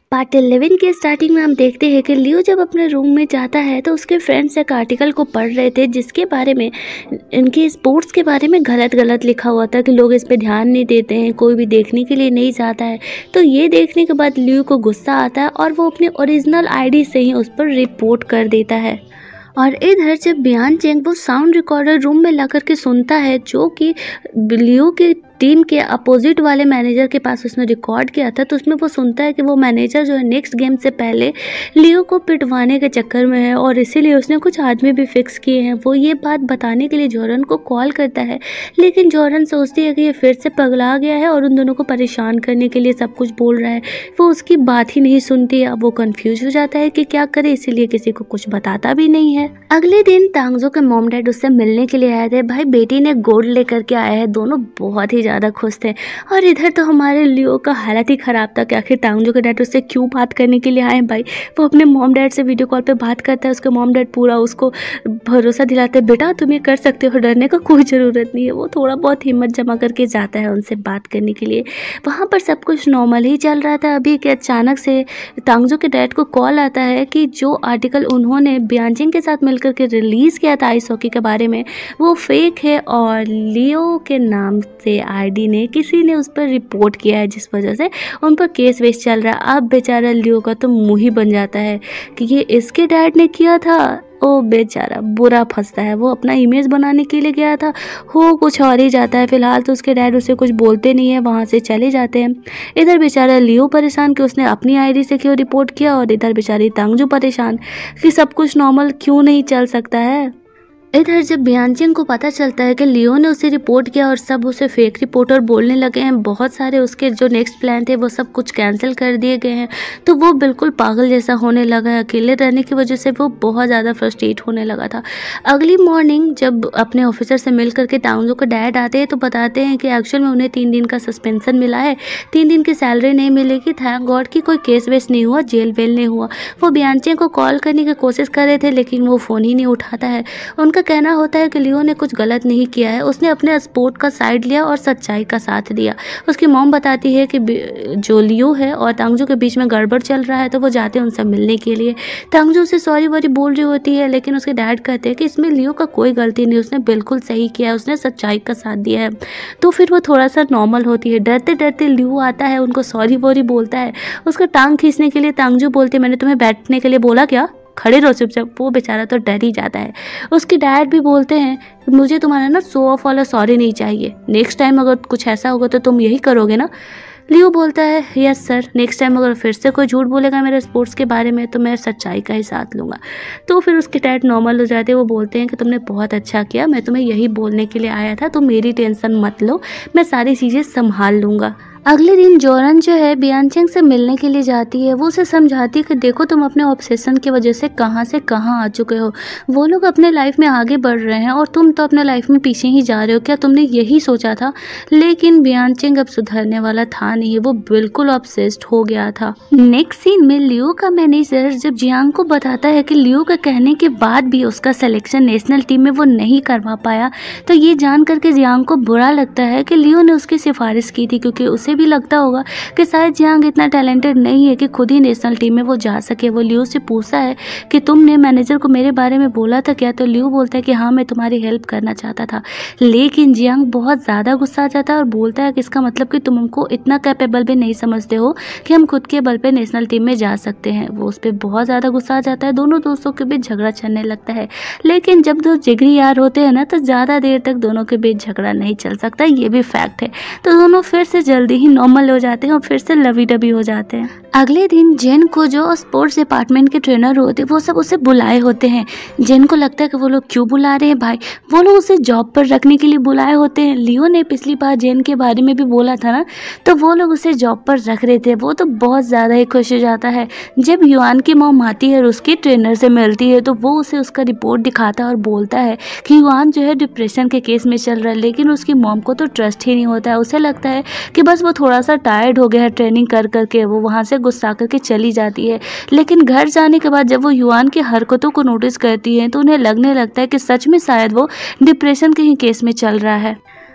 Part 11 के starting में हम देखते हैं कि लियो जब अपने रूम में जाता है तो उसके फ्रेंड्स एक आर्टिकल को पढ़ रहे थे जिसके बारे में इनके स्पोर्ट्स के बारे में गलत लिखा हुआ था कि लोग इस पे ध्यान नहीं देते हैं, कोई भी देखने के लिए नहीं जाता है। तो ये देखने के बाद लियो को गुस्सा आता है और वो अपनी ओरिजिनल आईडी से ही उस पर रिपोर्ट कर देता है। और इधर जब बियान चेंग वो साउंड रिकॉर्डर रूम में ला करके सुनता है जो कि लियो के टीम के अपोजिट वाले मैनेजर के पास उसने रिकॉर्ड किया था, तो उसमें वो सुनता है कि वो मैनेजर जो है नेक्स्ट गेम से पहले लियो को पिटवाने के चक्कर में है और इसीलिए उसने कुछ आदमी भी फिक्स किए हैं। वो ये बात बताने के लिए जॉरन को कॉल करता है, लेकिन जॉरन सोचती है कि ये फिर से पगला गया है और उन दोनों को परेशान करने के लिए सब कुछ बोल रहा है। वो उसकी बात ही नहीं सुनती है। अब वो कन्फ्यूज हो जाता है कि क्या करे, इसीलिए किसी को कुछ बताता भी नहीं है। अगले दिन तांगजो के मॉम डैड उससे मिलने के लिए आए थे। भाई बेटी ने गोल्ड लेकर के आया है, दोनों बहुत ही ज़्यादा खुश थे। और इधर तो हमारे लियो का हालत ही ख़राब था कि आखिर तांगजो के डैड उससे क्यों बात करने के लिए आए। भाई वो अपने मॉम डैड से वीडियो कॉल पे बात करता है, उसके मॉम डैड पूरा उसको भरोसा दिलाते हैं, बेटा तुम ये कर सकते हो, डरने का कोई ज़रूरत नहीं है। वो थोड़ा बहुत हिम्मत जमा करके जाता है उनसे बात करने के लिए। वहाँ पर सब कुछ नॉर्मल ही चल रहा था अभी कि अचानक से तांगजो के डैड को कॉल आता है कि जो आर्टिकल उन्होंने बियांजिंग के साथ मिलकर के रिलीज़ किया था आइस हॉकी के बारे में वो फेक है और लियो के नाम से आईडी ने किसी ने उस पर रिपोर्ट किया है, जिस वजह से उन पर केस वेस चल रहा है। अब बेचारा लियो का तो मुंह ही बन जाता है कि ये इसके डैड ने किया था। ओ बेचारा बुरा फंसता है। वो अपना इमेज बनाने के लिए गया था, हो कुछ और ही जाता है। फिलहाल तो उसके डैड उसे कुछ बोलते नहीं है, वहाँ से चले जाते हैं। इधर बेचारा लियो परेशान कि उसने अपनी आईडी से क्यों रिपोर्ट किया और इधर बेचारी तांगजो परेशान कि सब कुछ नॉर्मल क्यों नहीं चल सकता है। इधर जब बियांचिंग को पता चलता है कि लियो ने उसे रिपोर्ट किया और सब उसे फेक रिपोर्टर बोलने लगे हैं, बहुत सारे उसके जो नेक्स्ट प्लान थे वो सब कुछ कैंसिल कर दिए गए हैं, तो वो बिल्कुल पागल जैसा होने लगा है। अकेले रहने की वजह से वो बहुत ज़्यादा फ्रस्ट्रेट होने लगा था। अगली मॉर्निंग जब अपने ऑफिसर से मिल करके तांगजो का डैड आते हैं तो बताते हैं कि एक्चुअल में उन्हें 3 दिन का सस्पेंशन मिला है, 3 दिन की सैलरी नहीं मिलेगी। थैंक गॉड कि कोई केस वेस नहीं हुआ, जेल वेल नहीं हुआ। वो बियांचिंग को कॉल करने की कोशिश कर रहे थे लेकिन वो फ़ोन ही नहीं उठाता है। उनका कहना होता है कि लियो ने कुछ गलत नहीं किया है, उसने अपने स्पोर्ट का साइड लिया और सच्चाई का साथ दिया। उसकी मॉम बताती है कि जो लियो है और तांगजो के बीच में गड़बड़ चल रहा है, तो वो जाते हैं उनसे मिलने के लिए। तांगजो से सॉरी वॉरी बोल रही होती है लेकिन उसके डैड कहते हैं कि इसमें लियो का कोई गलती नहीं, उसने बिल्कुल सही किया है, उसने सच्चाई का साथ दिया है। तो फिर वो थोड़ा सा नॉर्मल होती है। डरते डरते लियो आता है, उनको सॉरी वॉरी बोलता है। उसका टांग खींचने के लिए तांगजो बोलते हैं मैंने तुम्हें बैठने के लिए बोला क्या, खड़े रहो चुपचाप। वो बेचारा तो डर ही जाता है। उसके डैड भी बोलते हैं मुझे तुम्हारा ना शो ऑफ वाला सॉरी नहीं चाहिए, नेक्स्ट टाइम अगर कुछ ऐसा होगा तो तुम यही करोगे ना। लियो बोलता है यस सर, नेक्स्ट टाइम अगर फिर से कोई झूठ बोलेगा मेरे स्पोर्ट्स के बारे में तो मैं सच्चाई का ही साथ लूँगा। तो फिर उसके डैड नॉर्मल हो जाते हैं। वो बोलते हैं कि तुमने बहुत अच्छा किया, मैं तुम्हें यही बोलने के लिए आया था, तुम मेरी टेंशन मत लो, मैं सारी चीज़ें संभाल लूँगा। अगले दिन जॉरन जो है बियांचिंग से मिलने के लिए जाती है। वो उसे समझाती है कि देखो तुम अपने ऑब्सेशन की वजह से कहाँ से कहाँ आ चुके हो, वो लोग अपने लाइफ में आगे बढ़ रहे हैं और तुम तो अपने लाइफ में पीछे ही जा रहे हो, क्या तुमने यही सोचा था। लेकिन बियांचिंग अब सुधरने वाला था नहीं, वो बिल्कुल ऑब्सेस्ड हो गया था। नेक्स्ट सीन में लियो का मैनेजर जब जियांग को बताता है कि लियो के कहने के बाद भी उसका सिलेक्शन नेशनल टीम में वो नहीं करवा पाया, तो ये जान करके जियांग को बुरा लगता है कि लियो ने उसकी सिफारिश की थी, क्योंकि उसे भी लगता होगा कि शायद जियांग इतना टैलेंटेड नहीं है कि खुद ही नेशनल टीम में वो जा सके। वो लियो से पूछता है कि तुमने मैनेजर को मेरे बारे में बोला था क्या, तो लियो बोलता है कि हाँ मैं तुम्हारी हेल्प करना चाहता था। लेकिन जियांग बहुत ज़्यादा गुस्सा आ जाता है और बोलता है कि इसका मतलब कि तुम हमको इतना कैपेबल भी नहीं समझते हो कि हम खुद के बल पे नेशनल टीम में जा सकते हैं। वो उस पर बहुत ज़्यादा गुस्सा आ जाता है। दोनों दोस्तों के बीच झगड़ा चलने लगता है, लेकिन जब दो जिगरी यार होते हैं ना तो ज़्यादा देर तक दोनों के बीच झगड़ा नहीं चल सकता, ये भी फैक्ट है। तो दोनों फिर से जल्दी ही नॉर्मल हो जाते हैं और फिर से लवी डबी हो जाते हैं। अगले दिन जेन को जो स्पोर्ट्स डिपार्टमेंट के ट्रेनर होते हैं वो सब उसे बुलाए होते हैं। जेन को लगता है कि वो लोग क्यों बुला रहे हैं भाई, वो लोग उसे जॉब पर रखने के लिए बुलाए होते हैं। लियो ने पिछली बार जेन के बारे में भी बोला था ना, तो वो लोग उसे जॉब पर रख रहे थे। वो तो बहुत ज़्यादा ही खुश हो जाता है। जब युआन की मॉम आती है और उसके ट्रेनर से मिलती है तो वो उसे उसका रिपोर्ट दिखाता है और बोलता है कि युआन जो है डिप्रेशन के केस में चल रहा है, लेकिन उसकी मॉम को तो ट्रस्ट ही नहीं होता है। उसे लगता है कि बस वो थोड़ा सा टायर्ड हो गया है ट्रेनिंग कर करके, वो वहाँ से गुस्सा करके चली जाती है। लेकिन घर जाने के बाद जब वो युआन की हरकतों को नोटिस करती है तो उन्हें लगने लगता है कि सच में शायद वो डिप्रेशन के ही केस में चल रहा है।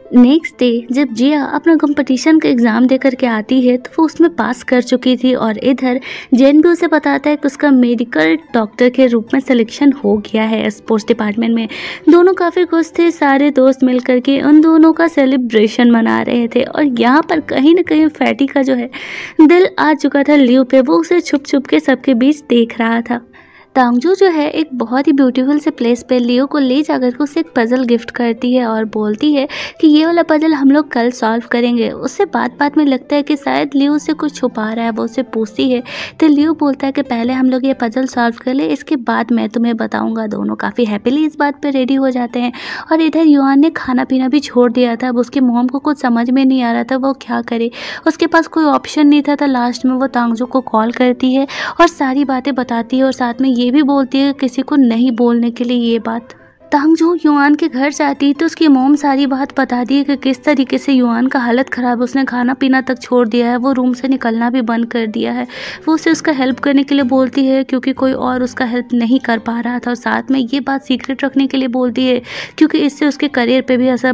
नेक्स्ट डे जब जिया अपना कंपटीशन का एग्ज़ाम दे करके आती है तो वो उसमें पास कर चुकी थी और इधर जेन भी उसे बताता है कि उसका मेडिकल डॉक्टर के रूप में सिलेक्शन हो गया है स्पोर्ट्स डिपार्टमेंट में। दोनों काफ़ी खुश थे, सारे दोस्त मिल करके उन दोनों का सेलिब्रेशन मना रहे थे और यहाँ पर कहीं ना कहीं फैटी का जो है दिल आ चुका था लियो पे। वो उसे छुप छुप के सबके बीच देख रहा था। तांगजू जो है एक बहुत ही ब्यूटीफुल से प्लेस पे लियो को ले जाकर के उसे एक पज़ल गिफ्ट करती है और बोलती है कि ये वाला पज़ल हम लोग कल सॉल्व करेंगे। उससे बात बात में लगता है कि शायद लियो से कुछ छुपा रहा है। वो उसे पूछती है तो लियो बोलता है कि पहले हम लोग ये पज़ल सॉल्व कर ले, इसके बाद मैं तुम्हें बताऊँगा। दोनों काफ़ी हैप्पीली इस बात पर रेडी हो जाते हैं और इधर युआन ने खाना पीना भी छोड़ दिया था। अब उसकी मॉम को कुछ समझ में नहीं आ रहा था वो क्या करे, उसके पास कोई ऑप्शन नहीं था। तो लास्ट में वो तांगजू को कॉल करती है और सारी बातें बताती है और साथ में ये भी बोलती है किसी को नहीं बोलने के लिए ये बात। तांगजू युआन के घर जाती है तो उसकी मॉम सारी बात बताती है कि किस तरीके से युआन का हालत ख़राब है, उसने खाना पीना तक छोड़ दिया है, वो रूम से निकलना भी बंद कर दिया है। वो उसे उसका हेल्प करने के लिए बोलती है क्योंकि कोई और उसका हेल्प नहीं कर पा रहा था और साथ में ये बात सीक्रेट रखने के लिए बोलती है क्योंकि इससे उसके करियर पर भी असर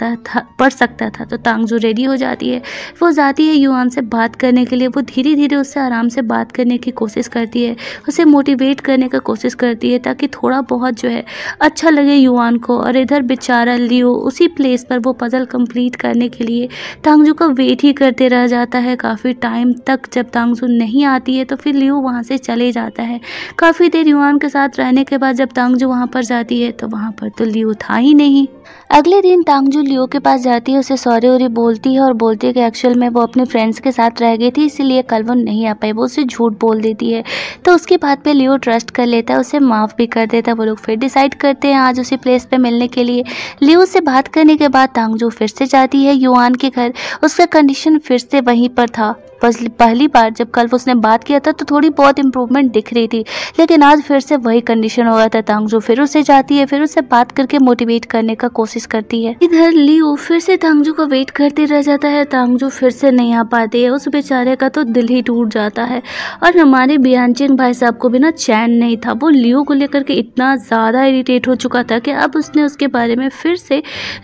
पड़ सकता था। तो तांगजू रेडी हो जाती है, वो जाती है युआन से बात करने के लिए। वो धीरे धीरे उससे आराम से बात करने की कोशिश करती है, उसे मोटिवेट करने की कोशिश करती है ताकि थोड़ा बहुत जो है अच्छा लगे युआन को। और इधर बेचारा लियो उसी प्लेस पर वो पजल कंप्लीट करने के लिए तांगजू का वेट ही करते रह जाता है काफ़ी टाइम तक। जब तांगजू नहीं आती है तो फिर लियो वहाँ से चले जाता है। काफ़ी देर युआन के साथ रहने के बाद जब तांगजू वहाँ पर जाती है तो वहाँ पर तो लियो था ही नहीं। अगले दिन तांगजू लियो के पास जाती है, उसे सॉरी वॉरी बोलती है और बोलती है कि एक्चुअल में वो अपने फ्रेंड्स के साथ रह गई थी इसीलिए कल वो नहीं आ पाई। वो उसे झूठ बोल देती है तो उसकी बात पे लियो ट्रस्ट कर लेता है, उसे माफ़ भी कर देता है। वो लोग फिर डिसाइड करते हैं आज उसी प्लेस पे मिलने के लिए। लियो से बात करने के बाद तांगजू फिर से जाती है युआन के घर। उसका कंडीशन फिर से वहीं पर था। बस पहली बार जब कल उसने बात किया था तो थोड़ी बहुत इम्प्रूवमेंट दिख रही थी, लेकिन आज फिर से वही कंडीशन हो गया था। तांगजू फिर उसे जाती है, फिर उससे बात करके मोटिवेट करने का कोशिश करती है। इधर लियो फिर से तांगजू का वेट करते रह जाता है, तांगजू फिर से नहीं आ पाती है। उस बेचारे का तो दिल ही टूट जाता है और हमारे बियांचिन भाई साहब को भी ना चैन नहीं था। वो लियो को लेकर के इतना ज़्यादा इरिटेट हो चुका था कि अब उसने उसके बारे में फिर से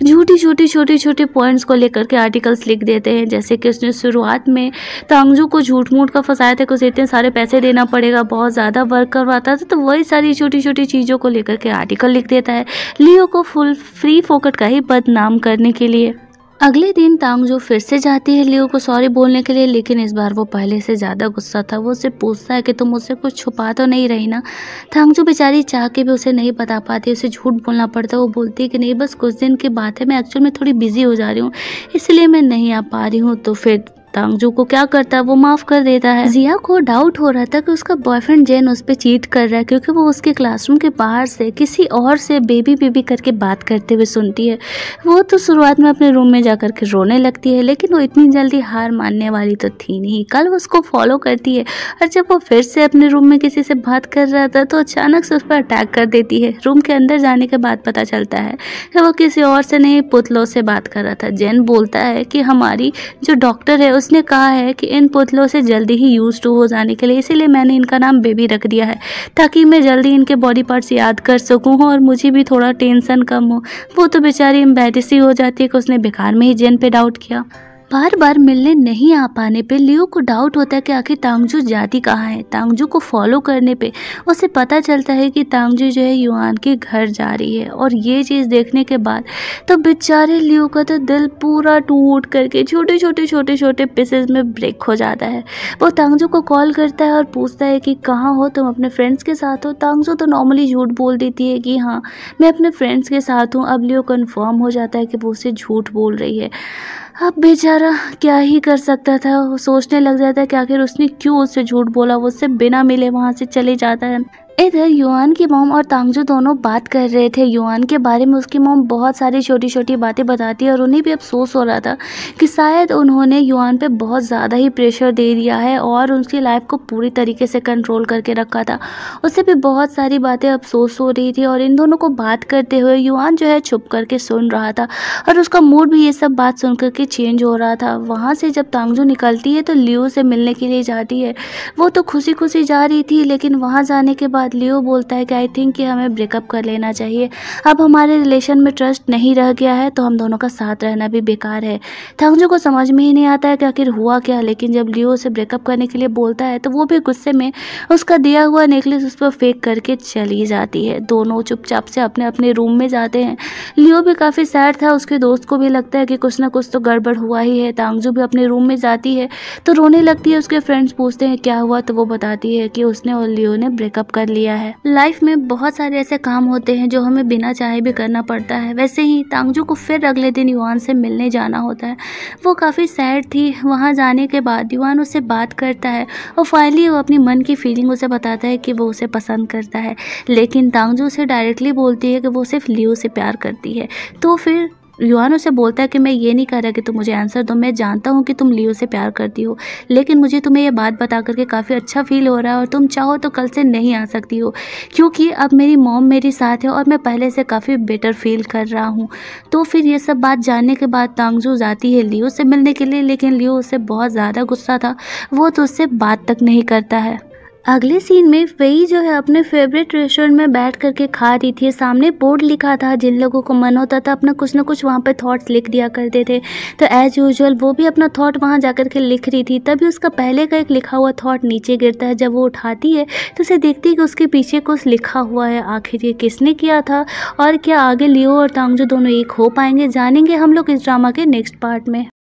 छोटी छोटी पॉइंट्स को लेकर के आर्टिकल्स लिख देते हैं। जैसे कि उसने शुरुआत में तांगजू को झूठ मूठ का फंसाया था कि उसे इतने सारे पैसे देना पड़ेगा, बहुत ज़्यादा वर्क करवाता था, तो वही सारी छोटी छोटी चीज़ों को लेकर के आर्टिकल लिख देता है लियो को फुल फ्री फोकट का ही बदनाम करने के लिए। अगले दिन तांगजू फिर से जाती है लियो को सॉरी बोलने के लिए, लेकिन इस बार वो पहले से ज़्यादा गुस्सा था। वो उससे पूछता है कि तुम मुझसे कुछ छुपा तो नहीं रही ना। तांगजू बेचारी चाह के भी उसे नहीं बता पाती, उसे झूठ बोलना पड़ता है। वो बोलती है कि नहीं बस कुछ दिन की बात है, मैं एक्चुअल में थोड़ी बिजी हो जा रही हूँ इसलिए मैं नहीं आ पा रही हूँ। तो फिर तांगजू को क्या करता है वो माफ़ कर देता है। जिया को डाउट हो रहा था कि उसका बॉयफ्रेंड जेन उस पर चीट कर रहा है क्योंकि वो उसके क्लासरूम के बाहर से किसी और से बेबी करके बात करते हुए सुनती है। वो तो शुरुआत में अपने रूम में जाकर के रोने लगती है, लेकिन वो इतनी जल्दी हार मानने वाली तो थी नहीं। कल वो उसको फॉलो करती है और जब वो फिर से अपने रूम में किसी से बात कर रहा था तो अचानक से उस पर अटैक कर देती है। रूम के अंदर जाने के बाद पता चलता है कि वो किसी और से नहीं पुतलों से बात कर रहा था। जेन बोलता है कि हमारी जो डॉक्टर है उसने कहा है कि इन पुतलों से जल्दी ही यूज टू हो जाने के लिए, इसीलिए मैंने इनका नाम बेबी रख दिया है ताकि मैं जल्दी इनके बॉडी पार्ट्स याद कर सकूं और मुझे भी थोड़ा टेंशन कम हो। वो तो बेचारी एम्बैरेस ही हो जाती है कि उसने बेकार में ही जेन पे डाउट किया। बार बार मिलने नहीं आ पाने पे लियो को डाउट होता है कि आखिर तांगजू जाती कहाँ है। तांगजू को फॉलो करने पे उसे पता चलता है कि तांगजू जो है युआन के घर जा रही है और ये चीज़ देखने के बाद तो बेचारे लियो का तो दिल पूरा टूट करके छोटे पीसेस में ब्रेक हो जाता है। वो तांगजू को कॉल करता है और पूछता है कि कहाँ हो तुम, अपने फ्रेंड्स के साथ हो। तांगजू तो नॉर्मली झूठ बोल देती है कि हाँ मैं अपने फ्रेंड्स के साथ हूँ। अब लियो कन्फर्म हो जाता है कि वो उसे झूठ बोल रही है। अब बेचारा क्या ही कर सकता था, वो सोचने लग जाता है कि आखिर उसने क्यों उससे झूठ बोला। वो उससे बिना मिले वहाँ से चले जाता है। इधर युआन की मॉम और तांगजू दोनों बात कर रहे थे युआन के बारे में। उसकी मॉम बहुत सारी छोटी बातें बताती है और उन्हें भी अफसोस हो रहा था कि शायद उन्होंने युआन पे बहुत ज़्यादा ही प्रेशर दे दिया है और उसकी लाइफ को पूरी तरीके से कंट्रोल करके रखा था। उसे भी बहुत सारी बातें अफसोस हो रही थी और इन दोनों को बात करते हुए युआन जो है छुप करके सुन रहा था और उसका मूड भी ये सब बात सुन करके चेंज हो रहा था। वहाँ से जब तांगजू निकलती है तो लियो से मिलने के लिए जाती है। वो तो खुशी जा रही थी, लेकिन वहाँ जाने के बाद बाद लियो बोलता है कि आई थिंक कि हमें ब्रेकअप कर लेना चाहिए, अब हमारे रिलेशन में ट्रस्ट नहीं रह गया है तो हम दोनों का साथ रहना भी बेकार है। तांगजू को समझ में ही नहीं आता है कि आखिर हुआ क्या, लेकिन जब लियो उसे ब्रेकअप करने के लिए बोलता है तो वो भी गुस्से में उसका दिया हुआ नेकलेस उस पर फेंक करके चली जाती है। दोनों चुपचाप से अपने अपने रूम में जाते हैं। लियो भी काफ़ी सैड था, उसके दोस्त को भी लगता है कि कुछ ना कुछ तो गड़बड़ हुआ ही है। तांगजू भी अपने रूम में जाती है तो रोने लगती है। उसके फ्रेंड्स पूछते हैं क्या हुआ तो वो बताती है कि उसने और लियो ने ब्रेकअप कर लिया है। लाइफ में बहुत सारे ऐसे काम होते हैं जो हमें बिना चाहे भी करना पड़ता है। वैसे ही तांगजू को फिर अगले दिन युआन से मिलने जाना होता है। वो काफ़ी सैड थी। वहाँ जाने के बाद युआन उससे बात करता है और फाइनली वो अपनी मन की फीलिंग उसे बताता है कि वो उसे पसंद करता है, लेकिन तांगजू उसे डायरेक्टली बोलती है कि वो सिर्फ लियो से प्यार करती है। तो फिर युआन उसे बोलता है कि मैं ये नहीं कह रहा कि तुम मुझे आंसर दो, मैं जानता हूँ कि तुम लियो से प्यार करती हो, लेकिन मुझे तुम्हें ये बात बता करके काफ़ी अच्छा फील हो रहा है और तुम चाहो तो कल से नहीं आ सकती हो, क्योंकि अब मेरी मॉम मेरे साथ है और मैं पहले से काफ़ी बेटर फील कर रहा हूँ। तो फिर ये सब बात जानने के बाद तांगजू जाती है लियो से मिलने के लिए, लेकिन लियो उससे बहुत ज़्यादा गुस्सा था, वो तो उससे बात तक नहीं करता है। अगले सीन में वही जो है अपने फेवरेट रेस्टोरेंट में बैठ करके खा रही थी। सामने बोर्ड लिखा था, जिन लोगों को मन होता था अपना कुछ ना कुछ वहाँ पे थॉट्स लिख दिया करते थे। तो एज यूजुअल वो भी अपना थॉट वहाँ जा कर के लिख रही थी। तभी उसका पहले का एक लिखा हुआ थॉट नीचे गिरता है। जब वो उठाती है तो उसे देखती है कि उसके पीछे कुछ लिखा हुआ है। आखिर ये किसने किया था और क्या आगे लियो और तांगजू दोनों एक हो पाएंगे, जानेंगे हम लोग इस ड्रामा के नेक्स्ट पार्ट में।